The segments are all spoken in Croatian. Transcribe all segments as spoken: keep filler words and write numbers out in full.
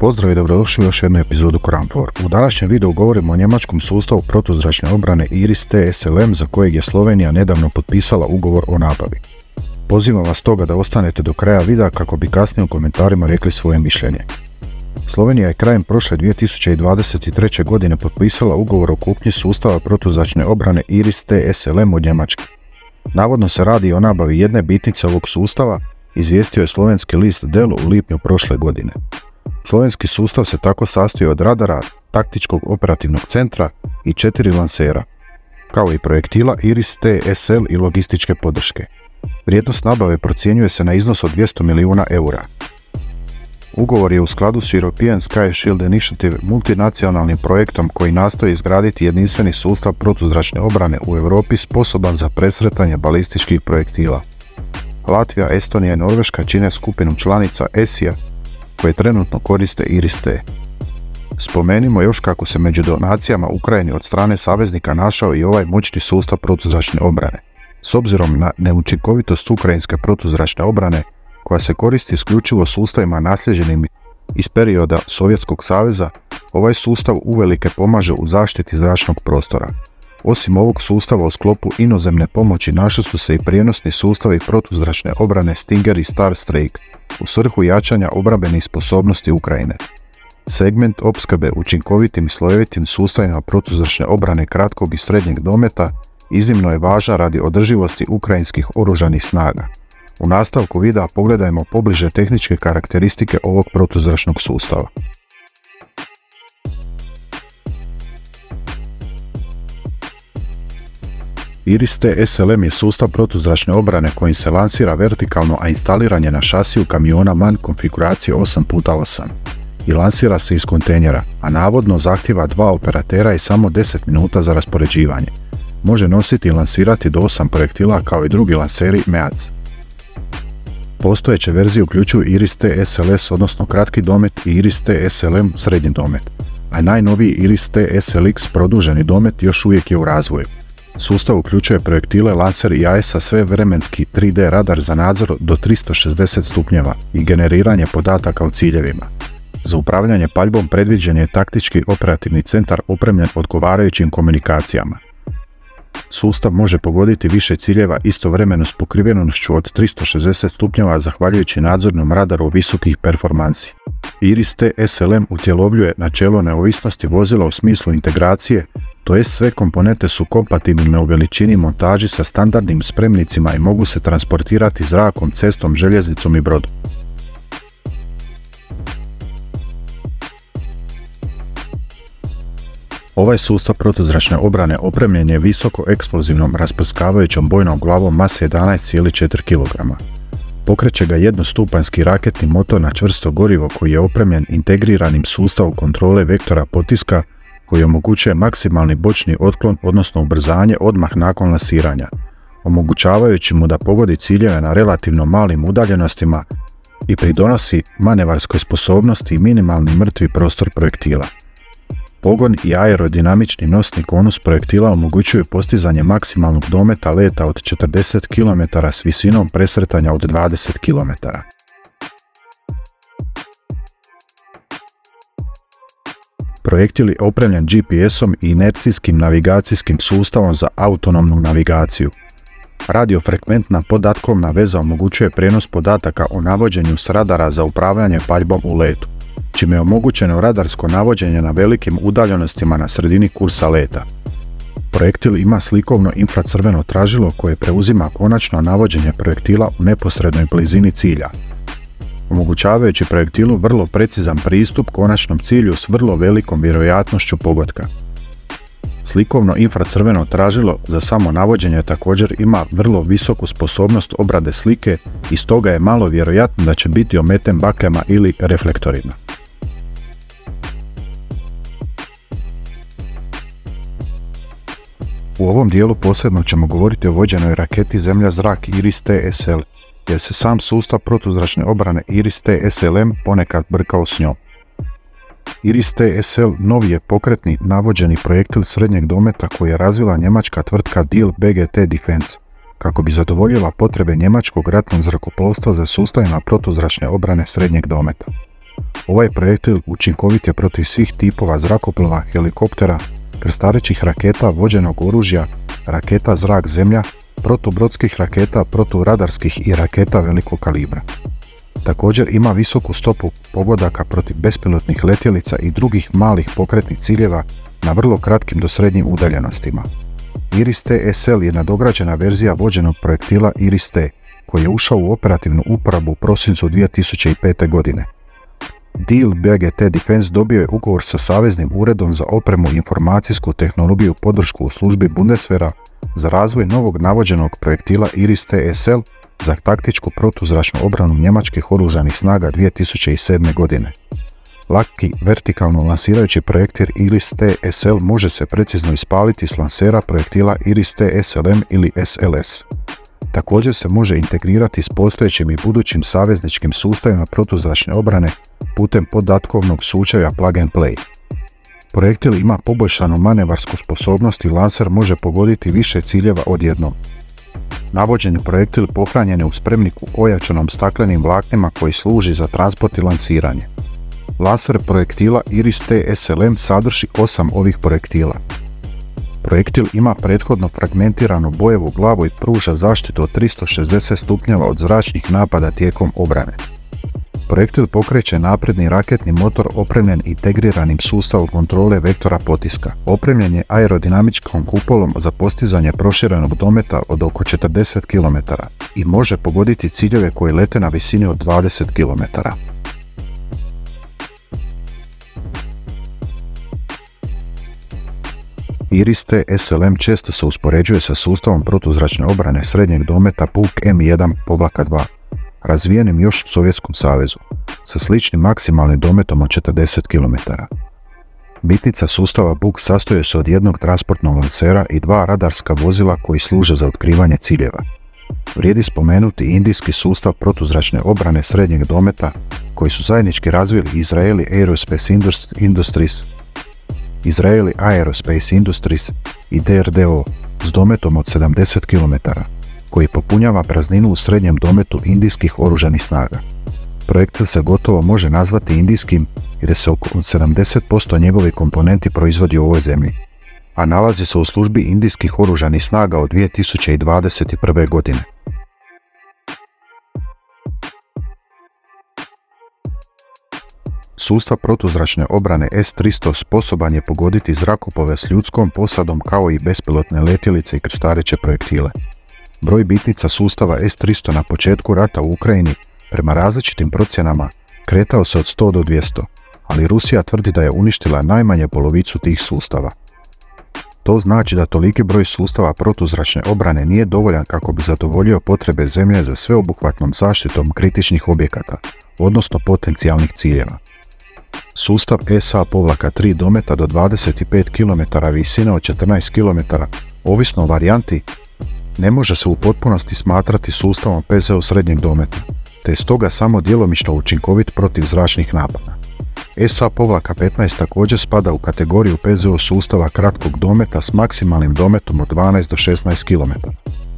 Pozdrav i dobrodošli u još jednu epizodu Kramfor. U današnjem videu govorimo o njemačkom sustavu protuzračne obrane IRIS T S L M za kojeg je Slovenija nedavno potpisala ugovor o nabavi. Pozivam vas stoga da ostanete do kraja videa kako bi kasnije u komentarima rekli svoje mišljenje. Slovenija je krajem prošle dvije tisuće dvadeset treće. godine potpisala ugovor o kupnji sustava protuzračne obrane IRIS T S L M od Njemačke. Navodno se radi o nabavi jedne bitnice ovog sustava, izvijestio je slovenski list Delo u lipnju prošle godine. Slovenski sustav se tako sastoji od radara, taktičkog operativnog centra i četiri lansera, kao i projektila IRIS T S L i logističke podrške. Vrijednost nabave procjenjuje se na iznos od dvjesto milijuna eura. Ugovor je u skladu s European Sky Shield Initiative multinacionalnim projektom koji nastoji izgraditi jedinstveni sustav protuzračne obrane u Europi sposoban za presretanje balističkih projektila. Latvija, Estonija i Norveška čine skupinu članica E S I-a koje trenutno koriste IRIS T. Spomenimo još kako se među donacijama Ukrajini od strane saveznika našao i ovaj moćni sustav protuzračne obrane. S obzirom na neučinkovitost ukrajinske protuzračne obrane, koja se koristi isključivo sustavima nasljeđenim iz perioda Sovjetskog saveza, ovaj sustav uvelike pomaže u zaštiti zračnog prostora. Osim ovog sustava u sklopu inozemne pomoći našli su se i prijenosni sustavi protuzračne obrane Stinger i Starstreak u svrhu jačanja obrambenih sposobnosti Ukrajine. Segment opskrbe učinkovitim i slojevitim sustavima protuzračne obrane kratkog i srednjeg dometa iznimno je važan radi održivosti ukrajinskih oružanih snaga. U nastavku videa pogledajmo pobliže tehničke karakteristike ovog protuzračnog sustava. IRIS T S L M je sustav protuzračne obrane kojim se lansira vertikalno, a instaliran je na šasiju kamiona MAN konfiguracije osam puta osam i lansira se iz kontejnera, a navodno zahtjeva dva operatera i samo deset minuta za raspoređivanje. Može nositi i lansirati do osam projektila kao i drugi lanseri M E A C. Postojeće verzije uključuju IRIS T S L S odnosno kratki domet i IRIS T S L M srednji domet, a najnoviji IRIS T S L X produženi domet još uvijek je u razvoju. Sustav uključuje projektile, lanser i A E S A svevremenski tri D radar za nadzor do tristo šezdeset stupnjeva i generiranje podataka o ciljevima. Za upravljanje paljbom predviđen je taktički operativni centar opremljen odgovarajućim komunikacijama. Sustav može pogoditi više ciljeva istovremeno s pokrivenošću od tristo šezdeset stupnjeva zahvaljujući nadzornom radaru visokih performansi. IRIS T S L M utjelovljuje načelo neovisnosti vozila u smislu integracije, to jest sve komponente su kompatibilne u veličini i montaži sa standardnim spremnicima i mogu se transportirati zrakom, cestom, željeznicom i brodom. Ovaj sustav protuzračne obrane opremljen je visoko eksplozivnom rasprskavajućom bojnom glavom mase jedanaest zarez četiri kilograma. Pokreće ga jednostupanjski raketni motor na čvrsto gorivo koji je opremljen integriranim sustavom kontrole vektora potiska koji omogućuje maksimalni bočni otklon odnosno ubrzanje odmah nakon lansiranja, omogućavajući mu da pogodi ciljeve na relativno malim udaljenostima i pridonosi manevarskoj sposobnosti i minimalni mrtvi prostor projektila. Pogon i aerodinamični nosni konus projektila omogućuju postizanje maksimalnog dometa leta od četrdeset kilometara s visinom presretanja od dvadeset kilometara. Projektil je opremljen G P S-om i inercijskim navigacijskim sustavom za autonomnu navigaciju. Radiofrekventna podatkovna veza omogućuje prijenos podataka o navođenju s radara za upravljanje paljbom u letu, čime je omogućeno radarsko navođenje na velikim udaljenostima na sredini kursa leta. Projektil ima slikovno infracrveno tražilo koje preuzima konačno navođenje projektila u neposrednoj blizini cilja, omogućavajući projektilu vrlo precizan pristup konačnom cilju s vrlo velikom vjerojatnošću pogotka. Slikovno infracrveno tražilo za samo navođenje također ima vrlo visoku sposobnost obrade slike i stoga je malo vjerojatno da će biti ometen bakljama ili reflektorima. U ovom dijelu posebno ćemo govoriti o vođenoj raketi Zemlja-zrak IRIS T S L, jer se sam sustav protuzračne obrane IRIS T S L M ponekad brkao s njom. IRIS T S L novi je pokretni navođeni projektil srednjeg dometa koji je razvila njemačka tvrtka Diehl B G T Defense, kako bi zadovoljila potrebe njemačkog ratnog zrakoplovstva za sustavima protuzračne obrane srednjeg dometa. Ovaj projektil učinkovit je protiv svih tipova zrakoplova, helikoptera, krstarećih raketa, vođenog oružja, raketa zrak-zemlja, protubrodskih raketa, proturadarskih i raketa velikog kalibra. Također ima visoku stopu pogodaka protiv bespilotnih letjelica i drugih malih pokretnih ciljeva na vrlo kratkim do srednjim udaljenostima. Iris-T S L je nadograđena verzija vođenog projektila Iris-T, koji je ušao u operativnu uporabu u prosincu dvije tisuće pete. godine. Diehl B G T Defense dobio je ugovor sa Saveznim uredom za opremu i informacijsku tehnologiju podršku u službi Bundeswehra za razvoj novog navođenog projektila Iris-T S L za taktičku protuzračnu obranu njemačkih oružanih snaga dvije tisuće sedme. godine. Laki vertikalno lansirajući projektil Iris-T S L može se precizno ispaliti s lansera projektila Iris-T S L M ili S L S. Također se može integrirati s postojećim i budućim savezničkim sustavima protuzračne obrane putem podatkovnog sučelja Plug and Play. Projektil ima poboljšanu manevarsku sposobnost i lanser može pogoditi više ciljeva odjednom. Navođeni projektil pohranjen je u spremniku ojačanom staklenim vlaknima koji služi za transport i lansiranje. Lanser projektila Iris-T S L M sadrži osam ovih projektila. Projektil ima prethodno fragmentiranu bojevu glavu i pruža zaštitu od tristo šezdeset stupnjeva od zračnih napada tijekom obrane. Projektil pokreće napredni raketni motor opremljen integriranim sustavom kontrole vektora potiska. Opremljen je aerodinamičkom kupolom za postizanje proširenog dometa od oko četrdeset kilometara i može pogoditi ciljeve koji lete na visini od dvadeset kilometara. Iris-T S L M često se uspoređuje sa sustavom protuzračne obrane srednjeg dometa Buk M jedan dva, razvijenim još u Sovjetskom savezu, sa sličnim maksimalnim dometom od četrdeset kilometara. Bitnica sustava Buk sastoji se od jednog transportnog lansera i dva radarska vozila koji služe za otkrivanje ciljeva. Vrijedi spomenuti indijski sustav protuzračne obrane srednjeg dometa koji su zajednički razvili Israeli Aerospace Industries, Israeli Aerospace Industries i D R D O s dometom od sedamdeset kilometara, koji popunjava prazninu u srednjem dometu indijskih oružanih snaga. Projektil se gotovo može nazvati indijskim jer se oko sedamdeset posto njegovih komponenti proizvodi u ovoj zemlji, a nalazi se u službi indijskih oružanih snaga od dvije tisuće dvadeset prve. godine. Sustav protuzračne obrane S tristo sposoban je pogoditi zrakoplove s ljudskom posadom kao i bespilotne letjelice i krstareće projektile. Broj bitnica sustava S tristo na početku rata u Ukrajini prema različitim procjenama kretao se od sto do dvjesto, ali Rusija tvrdi da je uništila najmanje polovicu tih sustava. To znači da toliki broj sustava protuzračne obrane nije dovoljan kako bi zadovoljio potrebe zemlje za sveobuhvatnom zaštitom kritičnih objekata, odnosno potencijalnih ciljeva. Sustav S A tri dometa do dvadeset pet kilometara visine od četrnaest kilometara, ovisno o varijanti, ne može se u potpunosti smatrati sustavom P Z O srednjeg dometa, te je stoga samo djelomično učinkovit protiv zračnih napada. S A petnaest također spada u kategoriju P Z O sustava kratkog dometa s maksimalnim dometom od dvanaest do šesnaest kilometara.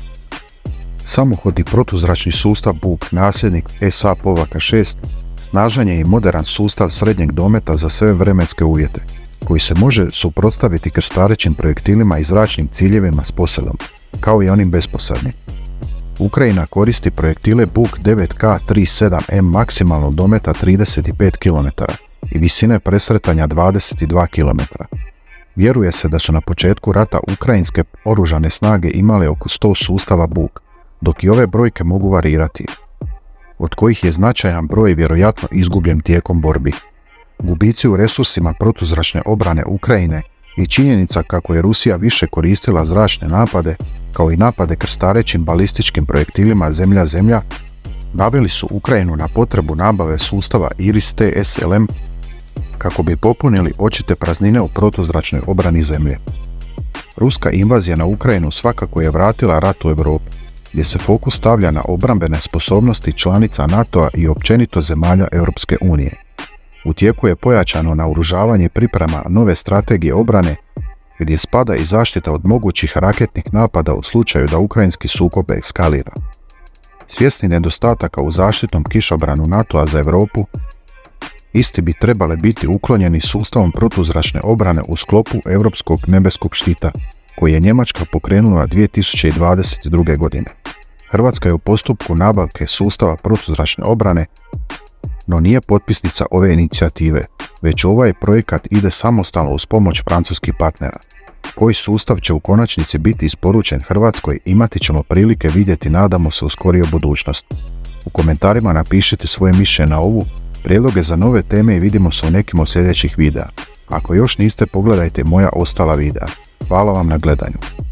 Samohodni protuzračni sustav Buk, nasljednik S A šest, snažan je i moderan sustav srednjeg dometa za sve vremenske uvjete, koji se može suprotstaviti krstarećim projektilima i zračnim ciljevima s posadom, kao i onim besposadnim. Ukrajina koristi projektile Buk devet K trideset sedam M maksimalnog dometa trideset pet kilometara i visine presretanja dvadeset dva kilometra. Vjeruje se da su na početku rata ukrajinske oružane snage imale oko sto sustava Buk, dok i ove brojke mogu varirati, od kojih je značajan broj vjerojatno izgubljen tijekom borbi. Gubici u resursima protuzračne obrane Ukrajine i činjenica kako je Rusija više koristila zračne napade, kao i napade krstarećim balističkim projektilima zemlja-zemlja, naveli su Ukrajinu na potrebu nabave sustava Iris-T S L M kako bi popunili očite praznine u protuzračnoj obrani zemlje. Ruska invazija na Ukrajinu svakako je vratila rat u Europu, gdje se fokus stavlja na obrambene sposobnosti članica NATO-a i općenito zemalja Europske unije. U tijeku je pojačano naoružavanje i priprema nove strategije obrane, gdje spada i zaštita od mogućih raketnih napada u slučaju da ukrajinski sukob eskalira. Svjesni nedostataka u zaštitnom kišobranu NATO-a za Europu, Isti bi trebale biti uklonjeni sustavom protuzračne obrane u sklopu Europskog nebeskog štita, koji je Njemačka pokrenula dvije tisuće dvadeset druge. godine. Hrvatska je u postupku nabavke sustava protuzračne obrane, no nije potpisnica ove inicijative, već ovaj projekat ide samostalno uz pomoć francuskih partnera. Koji sustav će u konačnici biti isporučen Hrvatskoj imati ćemo prilike vidjeti, nadamo se, u skorijoj budućnosti. U komentarima napišite svoje mišljenje na ovu, prijedloge za nove teme i vidimo se u nekim od sljedećih videa. Ako još niste, pogledajte moja ostala videa. Hvala vam na gledanju.